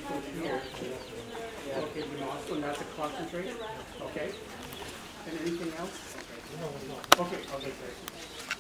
equals here. Okay, so not to concentrate. Okay. And anything else? Okay, great.